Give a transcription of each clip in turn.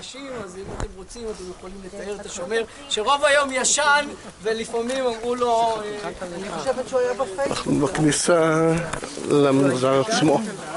אנשים, אז אם אתם רוצים אתם יכולים לתאר את השומר, שרוב היום ישן ולפעמים אמרו לו... אני חושבת שהוא היה בפייסבוק. בכניסה למנזר עצמו.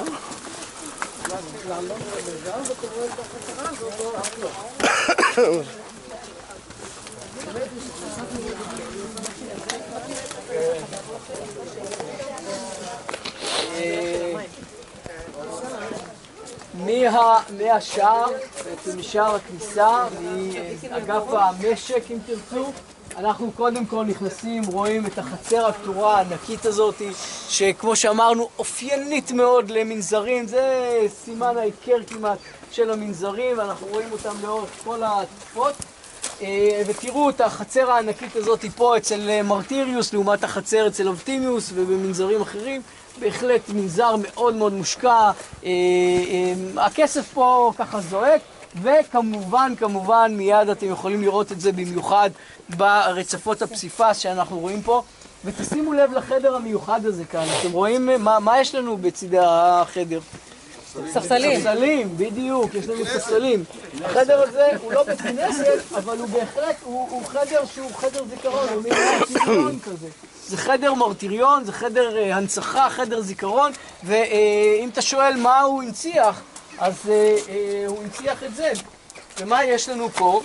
מהשער, בעצם משער הכניסה, מאגף המשק אם תרצו, אנחנו קודם כל נכנסים, רואים את החצר הקטורה הענקית הזאת, שכמו שאמרנו אופיינית מאוד למנזרים, זה סימן העיקר כמעט של המנזרים, אנחנו רואים אותם לאורך כל התקופות. ותראו את החצר הענקית הזאת פה אצל מרטיריוס לעומת החצר אצל אבטימיוס ובמנזרים אחרים. בהחלט מנזר מאוד מאוד מושקע, הכסף פה ככה זועק, וכמובן מיד אתם יכולים לראות את זה במיוחד ברצפות הפסיפס שאנחנו רואים פה. ותשימו לב לחדר המיוחד הזה כאן, אתם רואים מה יש לנו בצדי החדר? ספסלים. ספסלים, בדיוק, יש לנו ספסלים. החדר הזה הוא לא בית כנסת, אבל הוא בהחלט, הוא חדר שהוא חדר זיכרון, הוא מרטיריון כזה. זה חדר מרטיריון, זה חדר הנצחה, חדר זיכרון, ואם אתה שואל מה הוא הנציח, אז הוא הנציח את זה. ומה יש לנו פה?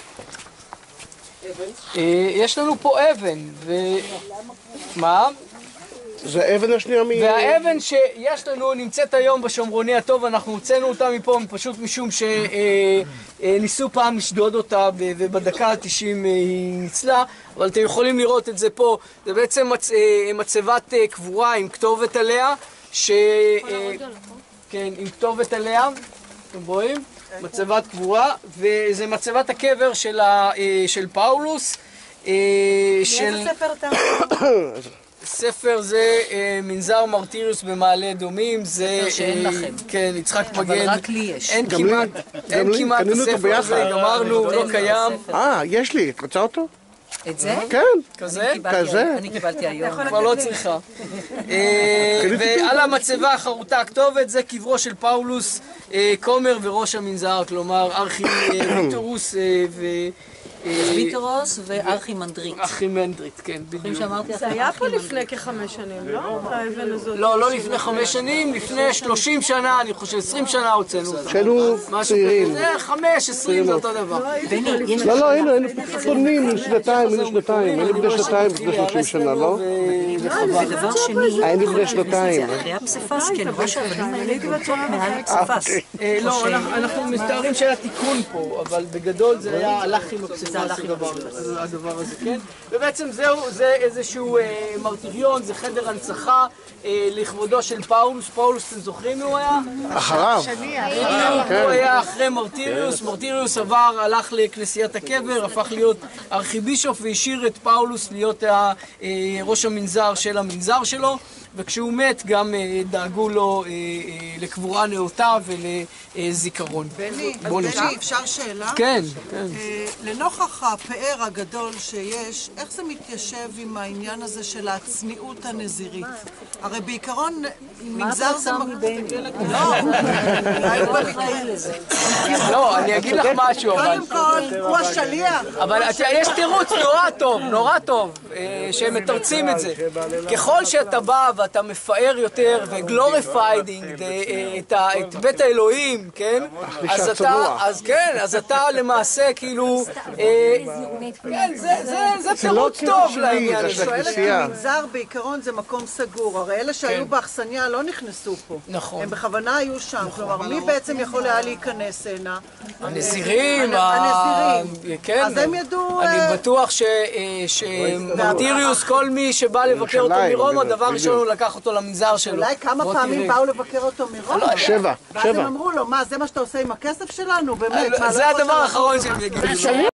יש לנו פה אבן, ומה? זה אבן השנייה והאבן שיש לנו נמצאת היום בשומרוני הטוב, אנחנו הוצאנו אותה מפה פשוט משום שניסו פעם לשדוד אותה ובדקה ה-90 היא ניצלה, אבל אתם יכולים לראות את זה פה, זה בעצם מצבת קבורה עם כתובת עליה, כן, עם כתובת עליה, אתם רואים? מצבת קבורה, וזה מצבת הקבר של פאולוס, מאיזה ספר אתה? ספר זה מנזר מרטיריוס במעלה אדומים, זה... שאין לכם. כן, יצחק מגן. אבל רק לי יש. אין כמעט הספר הזה, גמרנו, לא קיים. יש לי, את רוצה אותו? את זה? כן. כזה? אני קיבלתי היום. כבר לא צריכה. ועל המצבה חרוטה הכתובת, זה קברו של פאולוס כומר וראש המנזר, כלומר ארכי ויטורוס ויטרוס וארכי מנדרית. ארכי מנדרית, כן, בדיוק. זה היה פה לפני כ5 שנים, לא? האבן הזאת. לא לפני 5 שנים, לפני 30 שנה, אני חושב 20 שנה הוצאנו אותה. שהיינו צעירים. זה 5, 20 זה אותו דבר. לא, היינו פתחונים שנתיים, היינו בני שנתיים לפני 30 שנה, לא? ודבר שני, היינו בני שנתיים. אחרי הפסיפס, כן, ראש האבנים האלה גדולות מעל הפסיפס. לא, אנחנו מתארים שהיה תיקון פה, אבל בגדול זה היה הלך עם הפסיפס הדבר הזה, כן? ובעצם זה איזשהו מרטיריון, זה חדר הנצחה לכבודו של פאולוס. פאולוס, אתם זוכרים מי הוא היה? אחריו. הוא היה אחרי מרטיריוס. מרטיריוס הלך לכנסיית הקבר, הפך להיות ארכיבישוף והשאיר את פאולוס להיות ראש המנזר של המנזר שלו. וכשהוא מת גם דאגו לו לקבורה נאותה ולזיכרון. בני, אפשר שאלה? כן. לנוכח הפאר הגדול שיש, איך זה מתיישב עם העניין הזה של הצניעות הנזירית? הרי בעיקרון מנזר זה... לא, אני אגיד לך משהו, אבל... קודם כל, הוא השליח. אבל יש תירוץ נורא טוב, שהם מתרצים את זה. ככל שאתה בא ואתה מפאר יותר וגלוריפיידינג את בית האלוהים, כן? אז אתה למעשה כאילו... כן, זה תירוץ טוב לעניין הזה. שואלת מנזר בעיקרון זה מקום סגור, הרי אלה שהיו באכסניה לא נכנסו פה. נכון. הם בכוונה היו שם, כלומר מי בעצם יכול היה להיכנס הנה? הנזירים. כן. אז הם ידעו... אני בטוח שמרטיריוס, כל מי שבא לבקר אותו מרומא, דבר ראשון הוא לקח אותו למנזר שלו. אולי כמה פעמים באו לבקר אותו מרומא? 7. ואז הם אמרו לו, מה, זה מה שאתה עושה עם הכסף שלנו? באמת. זה הדבר האחרון שהם יגידו.